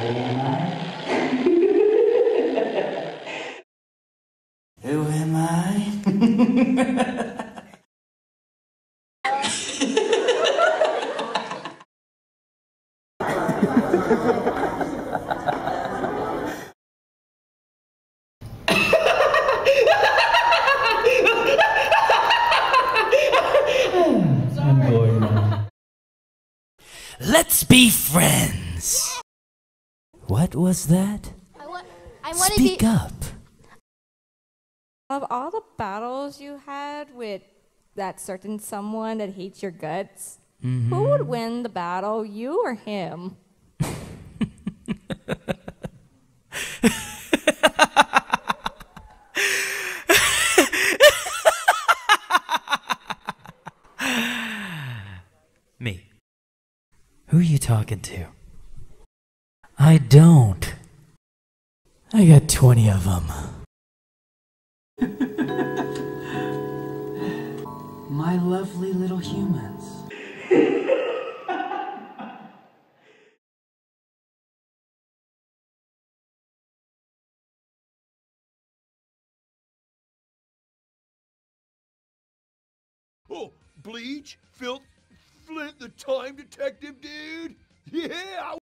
Who am I? I'm bored now. Let's be friends. What was that? Speak up. Of all the battles you had with that certain someone that hates your guts, who would win the battle, you or him? Me. Who are you talking to? I don't. I got 20 of them. My lovely little humans. Oh, bleach, filth, Flint the time detective, dude. Yeah.